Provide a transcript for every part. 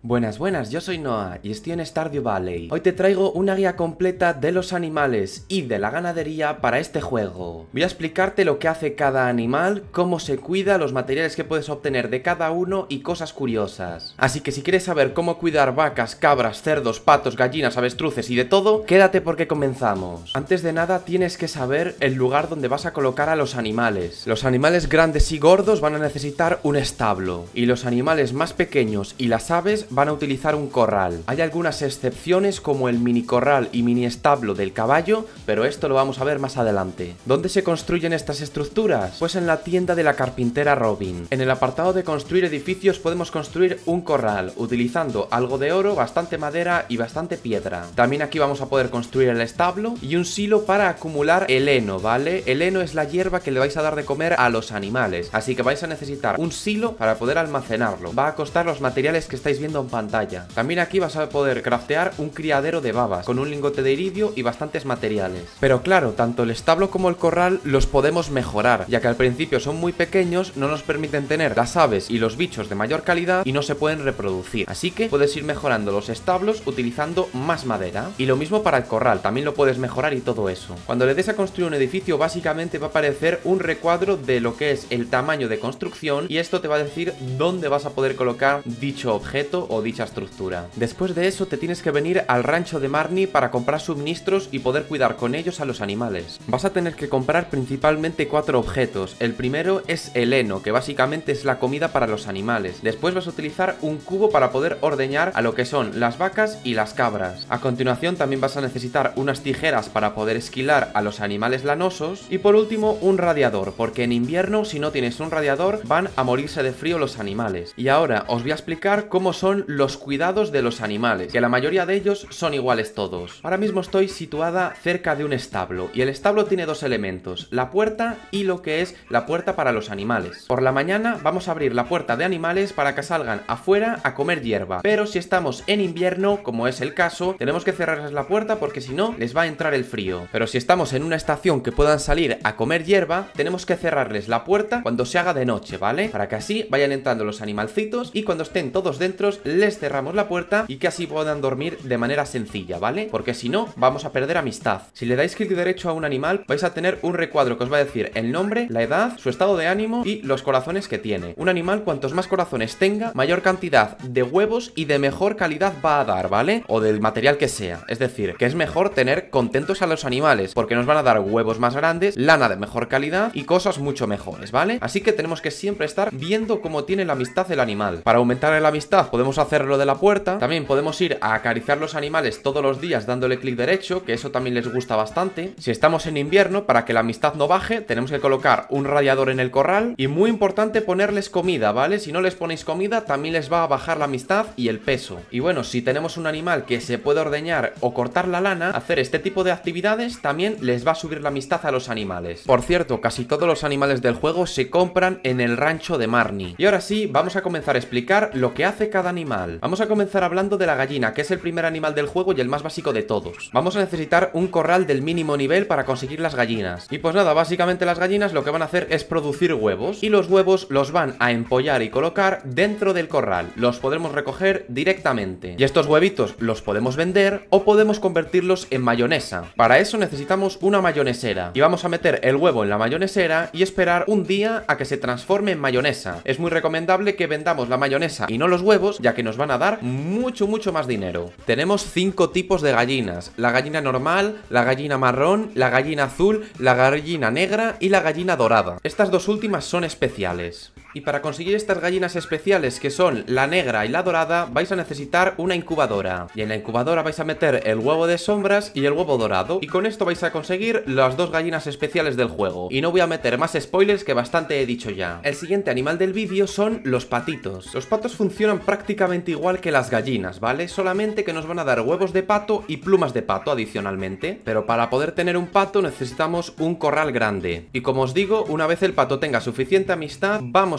Buenas, buenas, yo soy Noah y estoy en Stardew Valley. Hoy te traigo una guía completa de los animales y de la ganadería para este juego. Voy a explicarte lo que hace cada animal, cómo se cuida, los materiales que puedes obtener de cada uno y cosas curiosas. Así que si quieres saber cómo cuidar vacas, cabras, cerdos, patos, gallinas, avestruces y de todo, quédate porque comenzamos. Antes de nada tienes que saber el lugar donde vas a colocar a los animales. Los animales grandes y gordos van a necesitar un establo y los animales más pequeños y las aves van a utilizar un corral. Hay algunas excepciones como el mini corral y mini establo del caballo, pero esto lo vamos a ver más adelante. ¿Dónde se construyen estas estructuras? Pues en la tienda de la carpintera Robin. En el apartado de construir edificios podemos construir un corral utilizando algo de oro, bastante madera y bastante piedra. También aquí vamos a poder construir el establo y un silo para acumular el heno, ¿vale? El heno es la hierba que le vais a dar de comer a los animales, así que vais a necesitar un silo para poder almacenarlo. Va a costar los materiales que estáis viendo en pantalla. También aquí vas a poder craftear un criadero de babas con un lingote de iridio y bastantes materiales. Pero claro, tanto el establo como el corral los podemos mejorar, ya que al principio son muy pequeños, no nos permiten tener las aves y los bichos de mayor calidad y no se pueden reproducir. Así que puedes ir mejorando los establos utilizando más madera. Y lo mismo para el corral, también lo puedes mejorar y todo eso. Cuando le des a construir un edificio, básicamente va a aparecer un recuadro de lo que es el tamaño de construcción y esto te va a decir dónde vas a poder colocar dicho objeto o dicha estructura. Después de eso te tienes que venir al rancho de Marnie para comprar suministros y poder cuidar con ellos a los animales. Vas a tener que comprar principalmente 4 objetos. El primero es el heno, que básicamente es la comida para los animales. Después vas a utilizar un cubo para poder ordeñar a lo que son las vacas y las cabras. A continuación también vas a necesitar unas tijeras para poder esquilar a los animales lanosos. Y por último un radiador, porque en invierno si no tienes un radiador van a morirse de frío los animales. Y ahora os voy a explicar cómo son los cuidados de los animales, que la mayoría de ellos son iguales todos. Ahora mismo estoy situada cerca de un establo y el establo tiene dos elementos, la puerta y lo que es la puerta para los animales. Por la mañana vamos a abrir la puerta de animales para que salgan afuera a comer hierba, pero si estamos en invierno, como es el caso, tenemos que cerrarles la puerta porque si no les va a entrar el frío. Pero si estamos en una estación que puedan salir a comer hierba, tenemos que cerrarles la puerta cuando se haga de noche, ¿vale? Para que así vayan entrando los animalcitos y cuando estén todos dentro les cerramos la puerta y que así puedan dormir de manera sencilla, ¿vale? Porque si no, vamos a perder amistad. Si le dais clic derecho a un animal, vais a tener un recuadro que os va a decir el nombre, la edad, su estado de ánimo y los corazones que tiene. Un animal, cuantos más corazones tenga, mayor cantidad de huevos y de mejor calidad va a dar, ¿vale? O del material que sea. Es decir, que es mejor tener contentos a los animales, porque nos van a dar huevos más grandes, lana de mejor calidad y cosas mucho mejores, ¿vale? Así que tenemos que siempre estar viendo cómo tiene la amistad el animal. Para aumentar la amistad podemos hacerlo de la puerta. También podemos ir a acariciar los animales todos los días dándole clic derecho, que eso también les gusta bastante. Si estamos en invierno, para que la amistad no baje, tenemos que colocar un radiador en el corral y muy importante ponerles comida, ¿vale? Si no les ponéis comida, también les va a bajar la amistad y el peso. Y bueno, si tenemos un animal que se puede ordeñar o cortar la lana, hacer este tipo de actividades también les va a subir la amistad a los animales. Por cierto, casi todos los animales del juego se compran en el rancho de Marnie. Y ahora sí, vamos a comenzar a explicar lo que hace cada animal. Vamos a comenzar hablando de la gallina, que es el primer animal del juego y el más básico de todos. Vamos a necesitar un corral del mínimo nivel para conseguir las gallinas. Y pues nada, básicamente las gallinas lo que van a hacer es producir huevos. Y los huevos los van a empollar y colocar dentro del corral. Los podremos recoger directamente. Y estos huevitos los podemos vender o podemos convertirlos en mayonesa. Para eso necesitamos una mayonesera. Y vamos a meter el huevo en la mayonesera y esperar un día a que se transforme en mayonesa. Es muy recomendable que vendamos la mayonesa y no los huevos, ya que nos van a dar mucho más dinero. Tenemos 5 tipos de gallinas: la gallina normal, la gallina marrón, la gallina azul, la gallina negra y la gallina dorada. Estas dos últimas son especiales. Y para conseguir estas gallinas especiales, que son la negra y la dorada, vais a necesitar una incubadora. Y en la incubadora vais a meter el huevo de sombras y el huevo dorado. Y con esto vais a conseguir las dos gallinas especiales del juego. Y no voy a meter más spoilers, que bastante he dicho ya. El siguiente animal del vídeo son los patitos. Los patos funcionan prácticamente igual que las gallinas, ¿vale? Solamente que nos van a dar huevos de pato y plumas de pato adicionalmente. Pero para poder tener un pato necesitamos un corral grande. Y como os digo, una vez el pato tenga suficiente amistad, vamos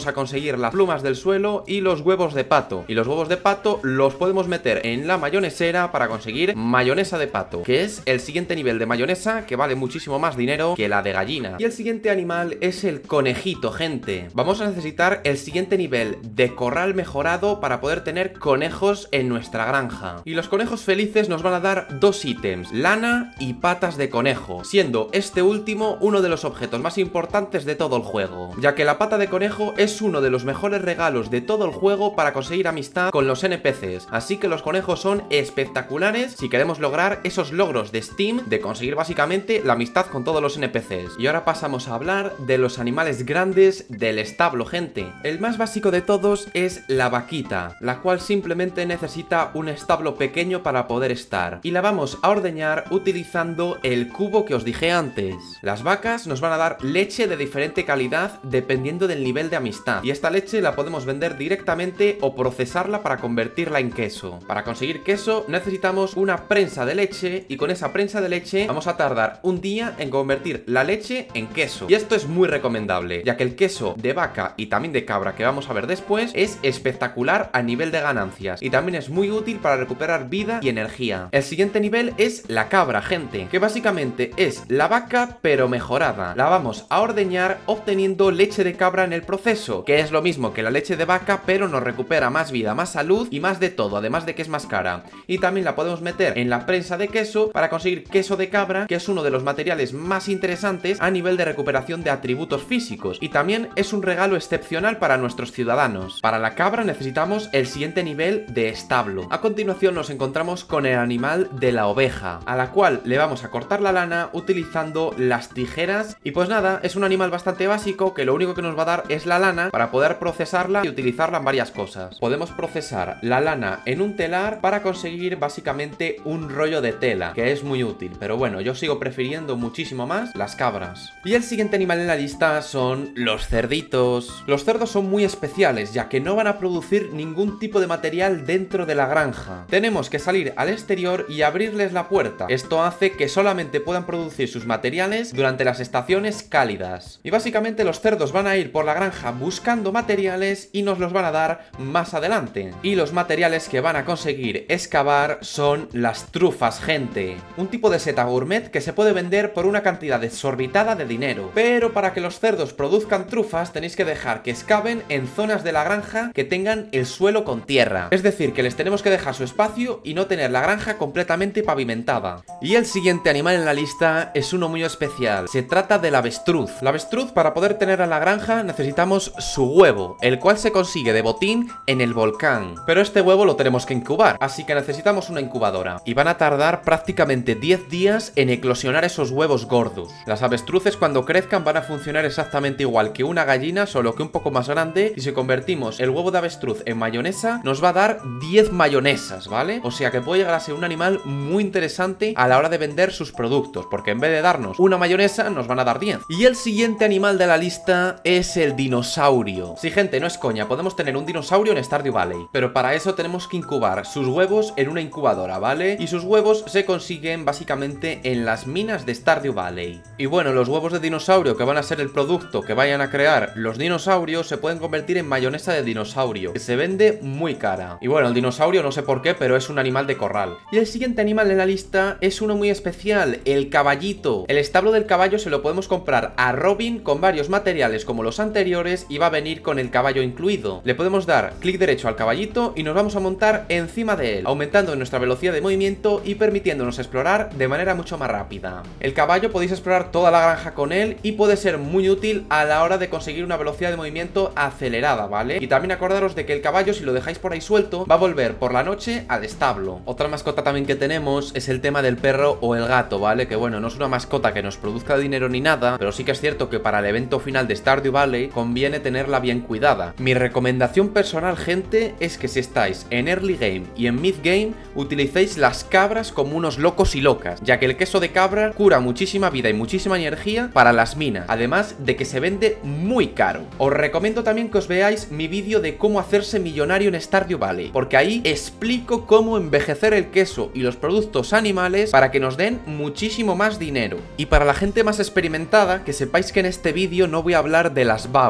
vamos a conseguir las plumas del suelo y los huevos de pato. Y los huevos de pato los podemos meter en la mayonesera para conseguir mayonesa de pato, que es el siguiente nivel de mayonesa, que vale muchísimo más dinero que la de gallina. Y el siguiente animal es el conejito, gente. Vamos a necesitar el siguiente nivel de corral mejorado para poder tener conejos en nuestra granja. Y los conejos felices nos van a dar dos ítems: lana y patas de conejo, siendo este último uno de los objetos más importantes de todo el juego, ya que la pata de conejo es uno de los mejores regalos de todo el juego para conseguir amistad con los NPCs. Así que los conejos son espectaculares si queremos lograr esos logros de Steam de conseguir básicamente la amistad con todos los NPCs. Y ahora pasamos a hablar de los animales grandes del establo, gente. El más básico de todos es la vaquita, la cual simplemente necesita un establo pequeño para poder estar, y la vamos a ordeñar utilizando el cubo que os dije antes. Las vacas nos van a dar leche de diferente calidad dependiendo del nivel de amistad, y esta leche la podemos vender directamente o procesarla para convertirla en queso. Para conseguir queso necesitamos una prensa de leche, y con esa prensa de leche vamos a tardar un día en convertir la leche en queso. Y esto es muy recomendable, ya que el queso de vaca y también de cabra que vamos a ver después es espectacular a nivel de ganancias, y también es muy útil para recuperar vida y energía. El siguiente nivel es la cabra, gente, que básicamente es la vaca pero mejorada. La vamos a ordeñar obteniendo leche de cabra en el proceso, que es lo mismo que la leche de vaca, pero nos recupera más vida, más salud y más de todo, además de que es más cara. Y también la podemos meter en la prensa de queso para conseguir queso de cabra, que es uno de los materiales más interesantes a nivel de recuperación de atributos físicos, y también es un regalo excepcional para nuestros ciudadanos. Para la cabra necesitamos el siguiente nivel de establo. A continuación nos encontramos con el animal de la oveja, a la cual le vamos a cortar la lana utilizando las tijeras. Y pues nada, es un animal bastante básico que lo único que nos va a dar es la lana para poder procesarla y utilizarla en varias cosas. Podemos procesar la lana en un telar para conseguir básicamente un rollo de tela, que es muy útil, pero bueno, yo sigo prefiriendo muchísimo más las cabras. Y el siguiente animal en la lista son los cerditos. Los cerdos son muy especiales, ya que no van a producir ningún tipo de material dentro de la granja. Tenemos que salir al exterior y abrirles la puerta. Esto hace que solamente puedan producir sus materiales durante las estaciones cálidas. Y básicamente los cerdos van a ir por la granja buscando materiales y nos los van a dar más adelante. Y los materiales que van a conseguir excavar son las trufas, gente. Un tipo de seta gourmet que se puede vender por una cantidad exorbitada de dinero. Pero para que los cerdos produzcan trufas tenéis que dejar que excaven en zonas de la granja que tengan el suelo con tierra. Es decir, que les tenemos que dejar su espacio y no tener la granja completamente pavimentada. Y el siguiente animal en la lista es uno muy especial. Se trata del avestruz. La avestruz, para poder tener en la granja necesitamos su huevo, el cual se consigue de botín en el volcán. Pero este huevo lo tenemos que incubar, así que necesitamos una incubadora. Y van a tardar prácticamente 10 días en eclosionar esos huevos gordos. Las avestruces cuando crezcan van a funcionar exactamente igual que una gallina, solo que un poco más grande, y si convertimos el huevo de avestruz en mayonesa nos va a dar 10 mayonesas, ¿vale? O sea que puede llegar a ser un animal muy interesante a la hora de vender sus productos, porque en vez de darnos una mayonesa nos van a dar 10. Y el siguiente animal de la lista es el dinosaurio. Sí, gente, no es coña, podemos tener un dinosaurio en Stardew Valley, pero para eso tenemos que incubar sus huevos en una incubadora, ¿vale? Y sus huevos se consiguen básicamente en las minas de Stardew Valley. Y bueno, los huevos de dinosaurio, que van a ser el producto que vayan a crear los dinosaurios, se pueden convertir en mayonesa de dinosaurio, que se vende muy cara. Y bueno, el dinosaurio no sé por qué, pero es un animal de corral. Y el siguiente animal en la lista es uno muy especial, el caballito. El establo del caballo se lo podemos comprar a Robin con varios materiales como los anteriores y va a venir con el caballo incluido. Le podemos dar clic derecho al caballito y nos vamos a montar encima de él, aumentando nuestra velocidad de movimiento y permitiéndonos explorar de manera mucho más rápida. El caballo podéis explorar toda la granja con él y puede ser muy útil a la hora de conseguir una velocidad de movimiento acelerada, ¿vale? Y también acordaros de que el caballo, si lo dejáis por ahí suelto, va a volver por la noche al establo. Otra mascota también que tenemos es el tema del perro o el gato, ¿vale? Que bueno, no es una mascota que nos produzca dinero ni nada, pero sí que es cierto que para el evento final de Stardew Valley conviene tenerla bien cuidada. Mi recomendación personal, gente, es que si estáis en early game y en mid game, utilicéis las cabras como unos locos y locas, ya que el queso de cabra cura muchísima vida y muchísima energía para las minas, además de que se vende muy caro. Os recomiendo también que os veáis mi vídeo de cómo hacerse millonario en Stardew Valley, porque ahí explico cómo envejecer el queso y los productos animales para que nos den muchísimo más dinero. Y para la gente más experimentada, que sepáis que en este vídeo no voy a hablar de las babas, ¿vale?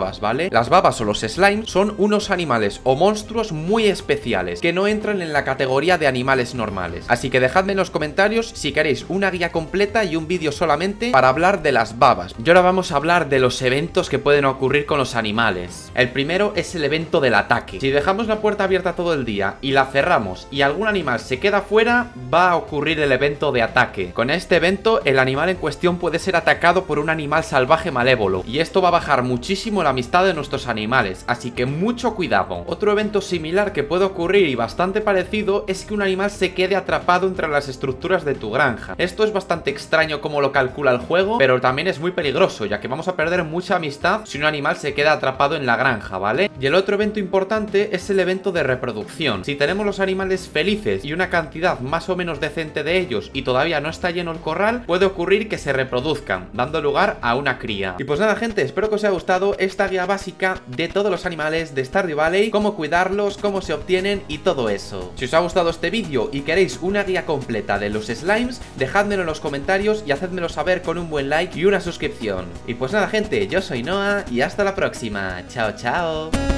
¿vale? Las babas o los slimes son unos animales o monstruos muy especiales que no entran en la categoría de animales normales. Así que dejadme en los comentarios si queréis una guía completa y un vídeo solamente para hablar de las babas. Y ahora vamos a hablar de los eventos que pueden ocurrir con los animales. El primero es el evento del ataque. Si dejamos la puerta abierta todo el día y la cerramos y algún animal se queda fuera, va a ocurrir el evento de ataque. Con este evento, el animal en cuestión puede ser atacado por un animal salvaje malévolo, y esto va a bajar muchísimo la amistad de nuestros animales, así que mucho cuidado. Otro evento similar que puede ocurrir y bastante parecido es que un animal se quede atrapado entre las estructuras de tu granja. Esto es bastante extraño como lo calcula el juego, pero también es muy peligroso, ya que vamos a perder mucha amistad si un animal se queda atrapado en la granja, ¿vale? Y el otro evento importante es el evento de reproducción. Si tenemos los animales felices y una cantidad más o menos decente de ellos y todavía no está lleno el corral, puede ocurrir que se reproduzcan, dando lugar a una cría. Y pues nada, gente, espero que os haya gustado esta guía básica de todos los animales de Stardew Valley, cómo cuidarlos, cómo se obtienen y todo eso. Si os ha gustado este vídeo y queréis una guía completa de los slimes, dejádmelo en los comentarios y hacedmelo saber con un buen like y una suscripción. Y pues nada, gente, yo soy Noah y hasta la próxima. Chao, chao.